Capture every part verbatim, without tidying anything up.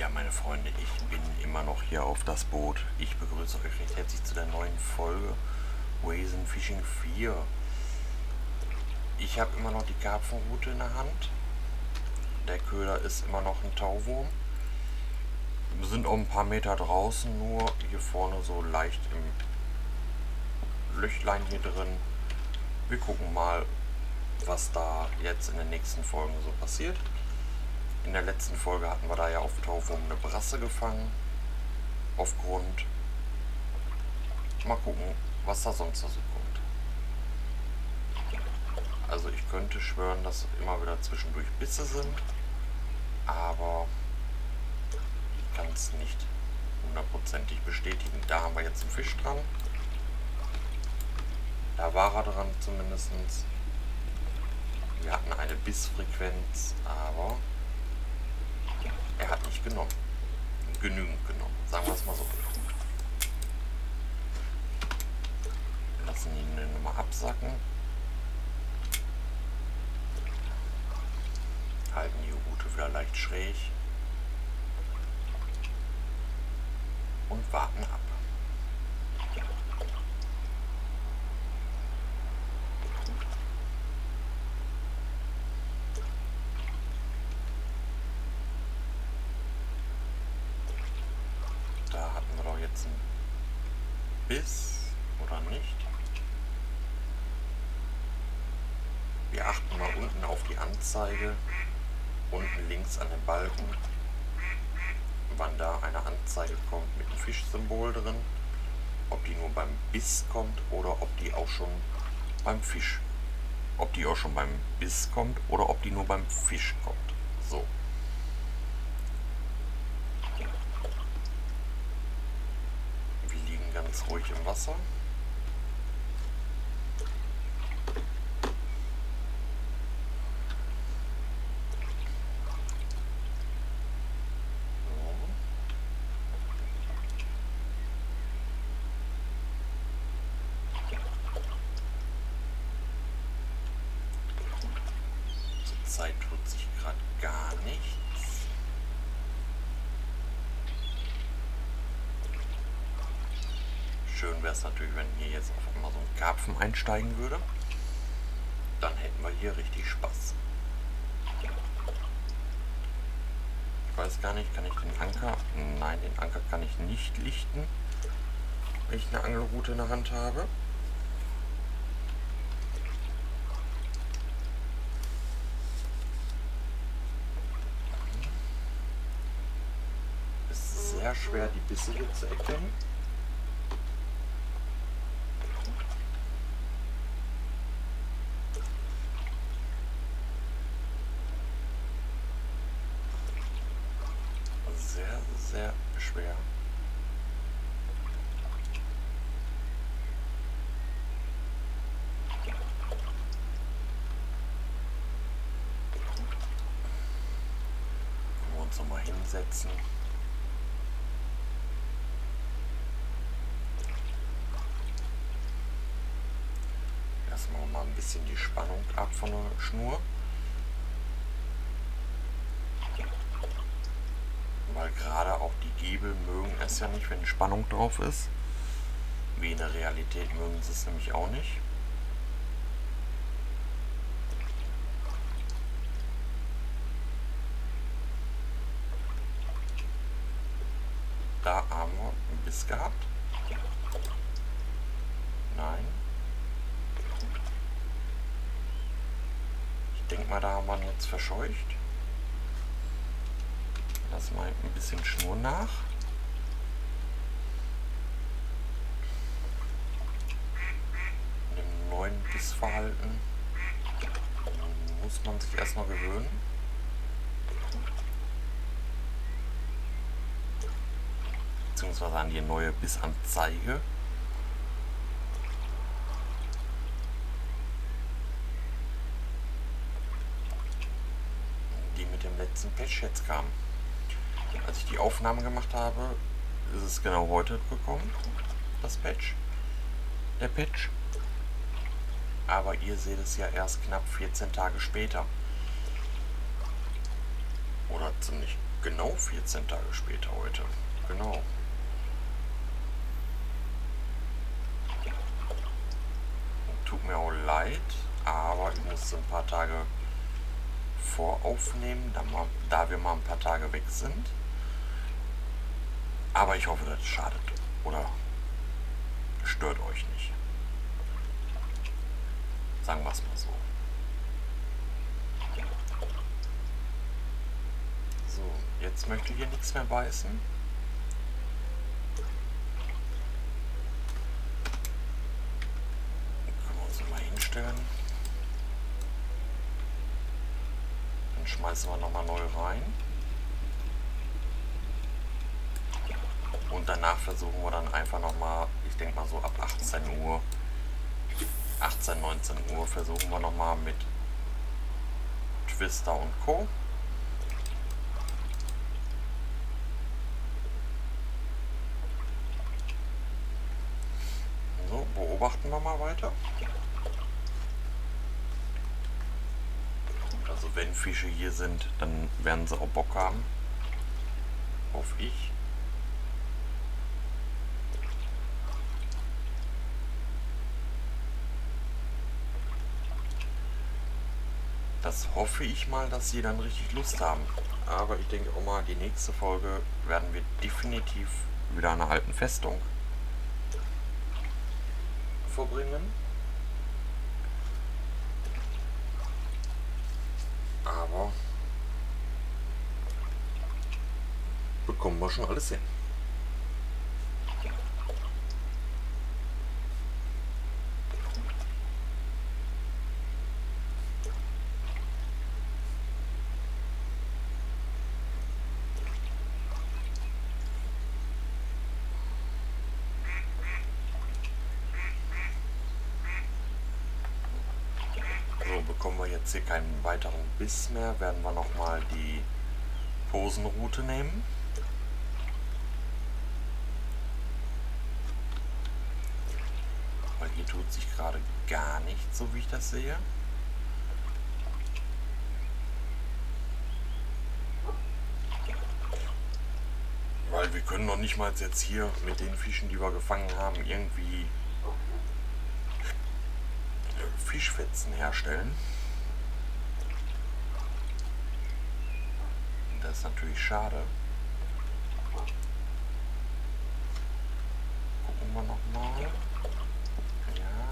Ja, meine Freunde, ich bin immer noch hier auf das Boot. Ich begrüße euch recht herzlich zu der neuen Folge Raisin Fishing vier. Ich habe immer noch die Karpfenrute in der Hand. Der Köder ist immer noch ein Tauwurm. Wir sind auch ein paar Meter draußen, nur hier vorne so leicht im Löchlein hier drin. Wir gucken mal, was da jetzt in den nächsten Folgen so passiert. In der letzten Folge hatten wir da ja auf Tauwurm eine Brasse gefangen. Aufgrund. Mal gucken, was da sonst so kommt. Also ich könnte schwören, dass immer wieder zwischendurch Bisse sind. Aber ich kann es nicht hundertprozentig bestätigen. Da haben wir jetzt einen Fisch dran. Da war er dran zumindest. Wir hatten eine Bissfrequenz, aber er hat nicht genommen. Genügend genommen. Sagen wir es mal so. Wir lassen ihn nochmal absacken. Halten die Rute wieder leicht schräg. Und warten ab. Da hatten wir doch jetzt einen Biss, oder nicht? Wir achten mal unten auf die Anzeige, unten links an den Balken, wann da eine Anzeige kommt mit einem Fischsymbol drin, ob die nur beim Biss kommt oder ob die auch schon beim Fisch, ob die auch schon beim Biss kommt oder ob die nur beim Fisch kommt. So. Wir liegen ganz ruhig im Wasser. Zeit tut sich gerade gar nichts. Schön wäre es natürlich, wenn hier jetzt auf einmal so ein Karpfen einsteigen würde. Dann hätten wir hier richtig Spaß. Ich weiß gar nicht, kann ich den Anker? Nein, den Anker kann ich nicht lichten, wenn ich eine Angelrute in der Hand habe. Sehr schwer, die Bisse hier zu erkennen. Sehr, sehr schwer. Können wir uns noch mal hinsetzen. Lassen wir mal ein bisschen die Spannung ab von der Schnur. Weil gerade auch die Giebel mögen es ja nicht, wenn Spannung drauf ist. Wie in der Realität mögen sie es nämlich auch nicht. Da haben wir einen Biss gehabt. Nein. Ich denke mal, da haben wir ihn jetzt verscheucht. Lass mal ein bisschen Schnur nach. In dem neuen Bissverhalten muss man sich erstmal gewöhnen. Beziehungsweise an die neue Bissanzeige. Die mit dem letzten Patch jetzt kam. Als ich die Aufnahme gemacht habe, ist es genau heute gekommen, das Patch, der Patch. Aber ihr seht es ja erst knapp vierzehn Tage später. Oder ziemlich Genau vierzehn Tage später heute. Genau. Tut mir auch leid, aber ich musste ein paar Tage voraufnehmen, da, mal, da wir mal ein paar Tage weg sind. Aber ich hoffe, das schadet oder stört euch nicht. Sagen wir es mal so. So, jetzt möchte hier nichts mehr beißen. Können wir uns mal hinstellen. Dann schmeißen wir nochmal neu rein. Und danach versuchen wir dann einfach nochmal, ich denke mal so ab achtzehn Uhr, achtzehn, neunzehn Uhr versuchen wir nochmal mit Twister und Co. So, beobachten wir mal weiter. Also wenn Fische hier sind, dann werden sie auch Bock haben. Hoffe ich. Das hoffe ich mal, dass sie dann richtig Lust haben. Aber ich denke auch mal, die nächste Folge werden wir definitiv wieder an einer alten Festung verbringen. Aber bekommen wir schon alles hin. Bekommen wir jetzt hier keinen weiteren Biss mehr, werden wir nochmal die Posenroute nehmen. Weil hier tut sich gerade gar nichts, so wie ich das sehe. Weil wir können noch nicht mal jetzt hier mit den Fischen, die wir gefangen haben, irgendwie Fischfetzen herstellen. Das ist natürlich schade. Gucken wir noch mal. Ja.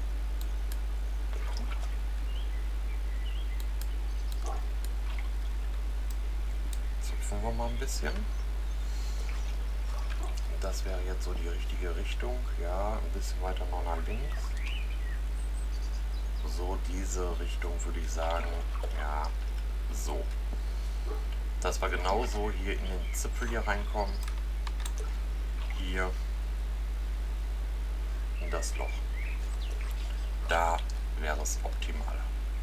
Zupfen wir mal ein bisschen. Das wäre jetzt so die richtige Richtung. Ja, ein bisschen weiter noch nach links. So diese Richtung würde ich sagen, ja, so. Dass wir genauso hier in den Zipfel hier reinkommen. Hier in das Loch. Da wäre es optimal.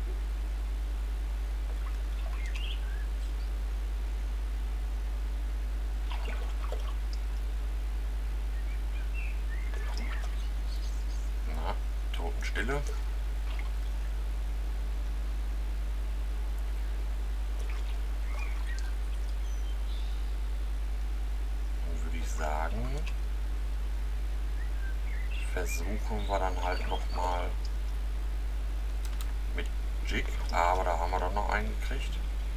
Na, Totenstille. Sagen, versuchen wir dann halt noch mal mit Jig, aber da haben wir dann noch einen gekriegt.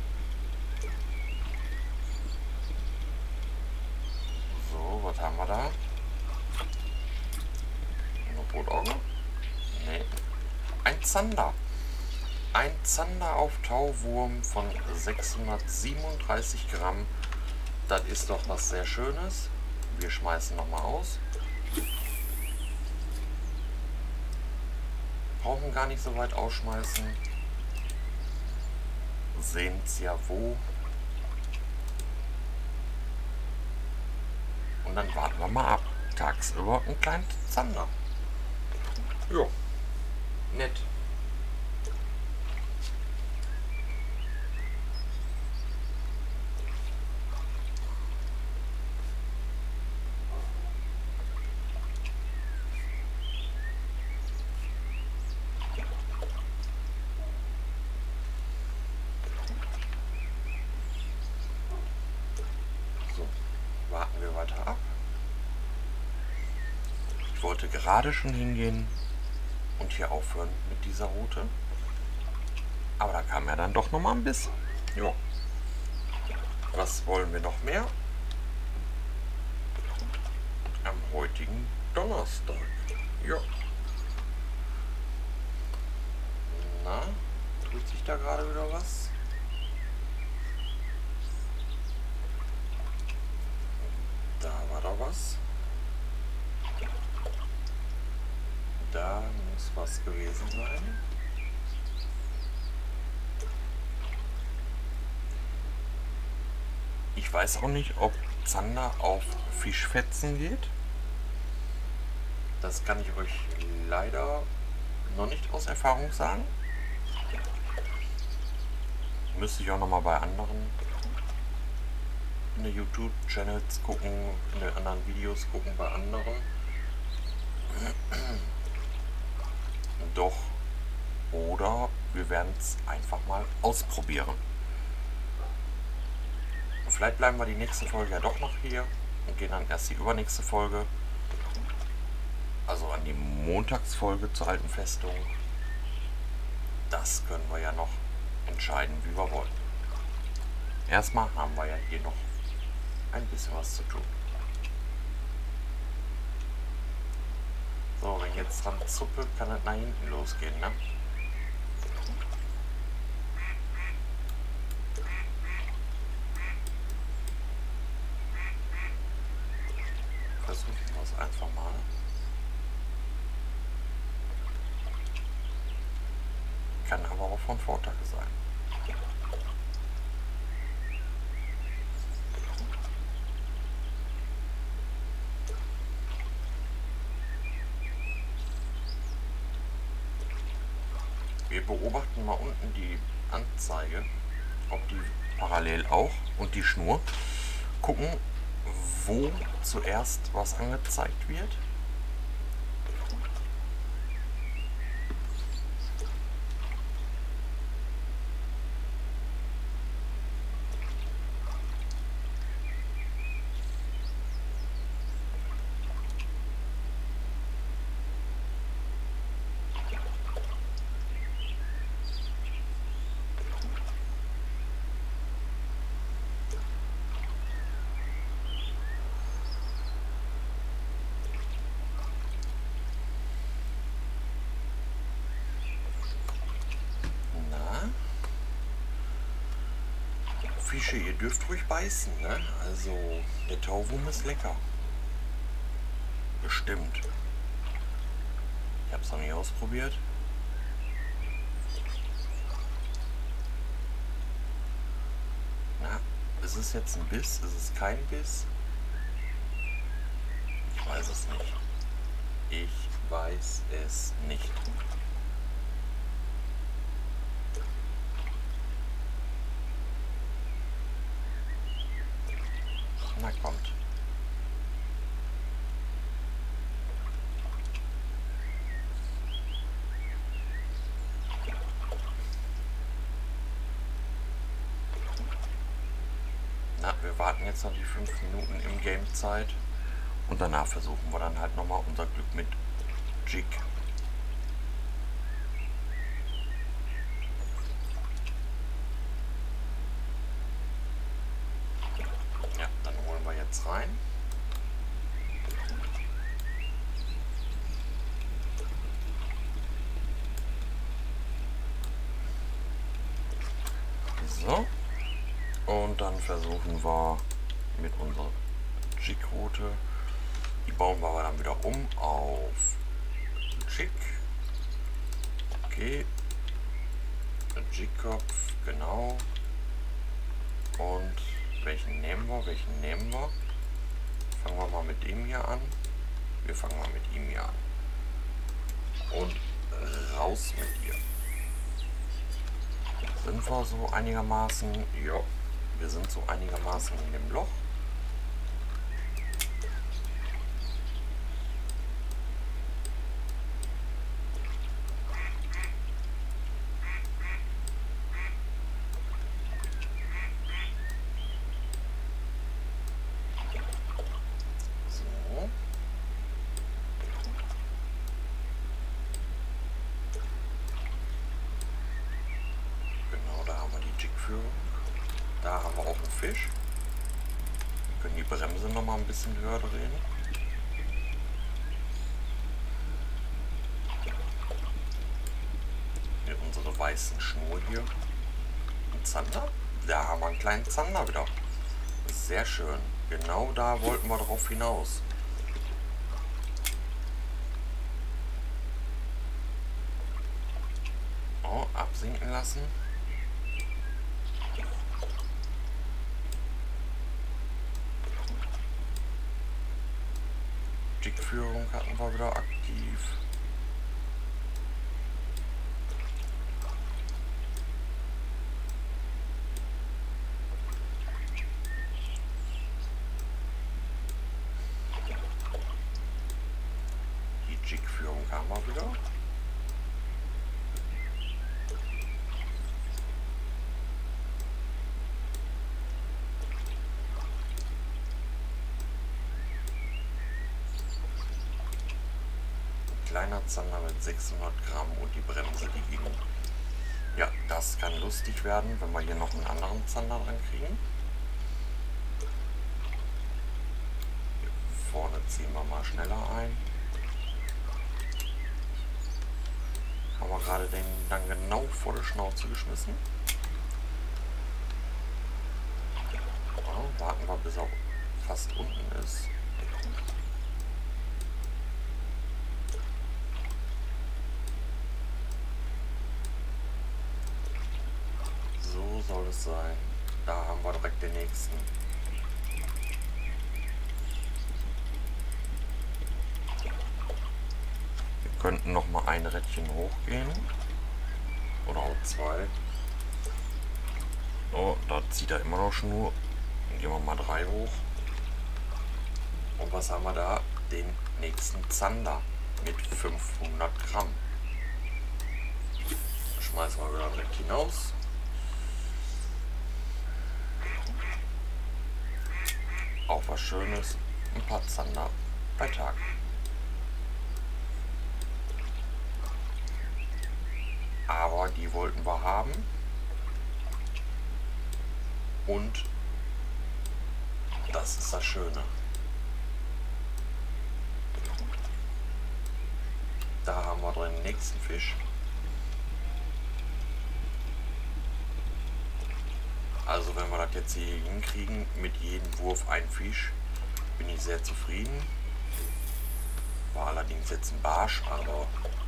So, was haben wir da? Noch Brotaugen? Nee. Ein Zander. Ein Zander auf Tauwurm von sechshundertsiebenunddreißig Gramm. Das ist doch was sehr Schönes. Wir schmeißen noch mal aus. Brauchen gar nicht so weit ausschmeißen. Sehen's ja wo. Und dann warten wir mal ab. Tagsüber einen kleinen Zander. Jo. Nett. weiter ab. Ich wollte gerade schon hingehen und hier aufhören mit dieser Route. Aber da kam ja dann doch noch mal ein Biss. Jo. Was wollen wir noch mehr? Am heutigen Donnerstag. Ja. Na, tut sich da gerade wieder was? Da war doch was. Da muss was gewesen sein. Ich weiß auch nicht, ob Zander auf Fischfetzen geht. Das kann ich euch leider noch nicht aus Erfahrung sagen. Müsste ich auch noch mal bei anderen in den YouTube-Channels gucken, in den anderen Videos gucken bei anderen. Doch, oder wir werden es einfach mal ausprobieren. Vielleicht bleiben wir die nächste Folge ja doch noch hier und gehen dann erst die übernächste Folge, also an die Montagsfolge zur alten Festung. Das können wir ja noch entscheiden, wie wir wollen. Erstmal haben wir ja hier noch ein bisschen was zu tun. So, wenn ich jetzt dran zuppe, kann es nach hinten losgehen, ne? Versuchen wir es einfach mal. Kann aber auch von Vorteil sein. Wir beobachten mal unten die Anzeige, ob die parallel auch und die Schnur. Gucken, wo zuerst was angezeigt wird. Fische, ihr dürft ruhig beißen, ne? Also, der Tauwurm ist lecker. Bestimmt. Ich habe es noch nie ausprobiert. Na, ist es jetzt ein Biss? Ist es kein Biss? Ich weiß es nicht. Ich weiß es nicht. Na kommt. Na, wir warten jetzt noch die fünf Minuten im Game Zeit und danach versuchen wir dann halt nochmal unser Glück mit Jig. Ja, dann holen wir jetzt rein. So. Und dann versuchen wir mit unserer Jig-Route, die bauen wir dann wieder um auf Jig. Okay. Jig-Kopf, genau. Und welchen nehmen wir? Welchen nehmen wir? Fangen wir mal mit dem hier an. Wir fangen mal mit ihm hier an. Und raus mit ihr. Sind wir so einigermaßen? Ja, wir sind so einigermaßen in dem Loch. Da haben wir auch einen Fisch. Wir können die Bremse noch mal ein bisschen höher drehen. Hier unsere weißen Schnur hier. Ein Zander. Da haben wir einen kleinen Zander wieder. Sehr schön. Genau da wollten wir drauf hinaus. Oh, absinken lassen. Jigführung hatten wir wieder aktiv. Die Jigführung haben wir wieder. Kleiner Zander mit sechshundert Gramm und die Bremse, die ging. Ja, das kann lustig werden, wenn wir hier noch einen anderen Zander dran kriegen. Hier vorne ziehen wir mal schneller ein. Haben wir gerade den dann genau vor der Schnauze geschmissen. Ja, warten wir, bis er fast unten ist. Soll es sein. Da haben wir direkt den nächsten. Wir könnten noch mal ein Rädchen hochgehen. Oder auch zwei. Oh, da zieht er immer noch Schnur. Dann gehen wir mal drei hoch. Und was haben wir da? Den nächsten Zander mit fünfhundert Gramm. Schmeißen wir wieder direkt hinaus. Auch was Schönes, ein paar Zander bei Tag. Aber die wollten wir haben. Und das ist das Schöne. Da haben wir drin den nächsten Fisch. Also wenn wir das jetzt hier hinkriegen, mit jedem Wurf ein Fisch, bin ich sehr zufrieden. War allerdings jetzt ein Barsch, aber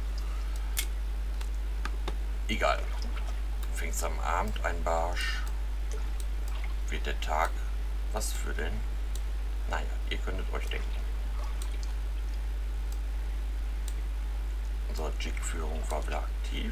egal. Fängst am Abend ein Barsch, wird der Tag was für den? Naja, ihr könntet euch denken. Unsere Jigführung war wieder aktiv.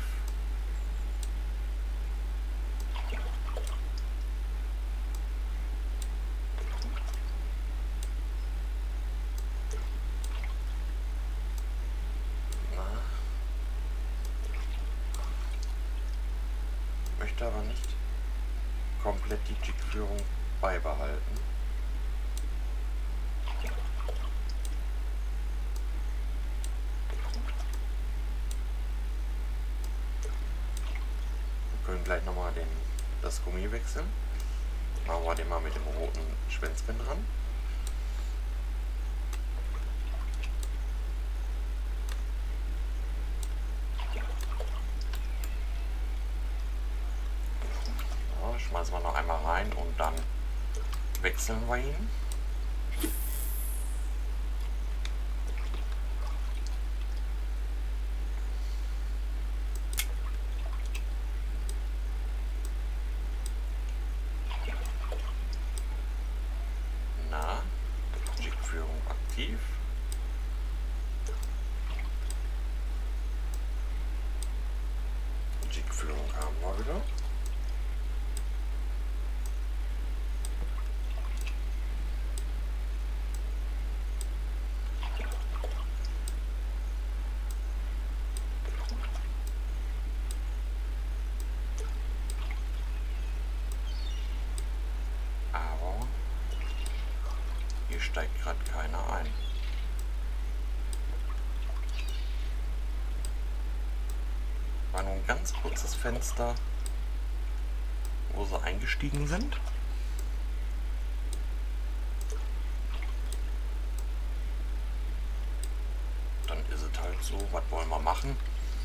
Aber nicht komplett die Jigführung beibehalten. Wir können gleich nochmal das Gummi wechseln. Machen wir den mal mit dem roten Schwänzchen dran. Schmeißen wir noch einmal rein und dann wechseln wir ihn. Na, Jigführung aktiv. Jigführung haben wir wieder. Steigt gerade keiner ein. War nur ein ganz kurzes Fenster. wo sie eingestiegen sind. Dann ist es halt so, was wollen wir machen?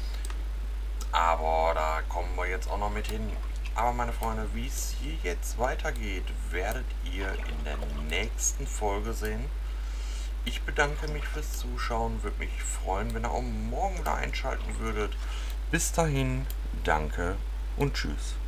Aber da kommen wir jetzt auch noch mit hin. Aber meine Freunde, wie es hier jetzt weitergeht, werdet ihr in der nächsten Folge sehen. Ich bedanke mich fürs Zuschauen, würde mich freuen, wenn ihr auch morgen wieder einschalten würdet. Bis dahin, danke und tschüss.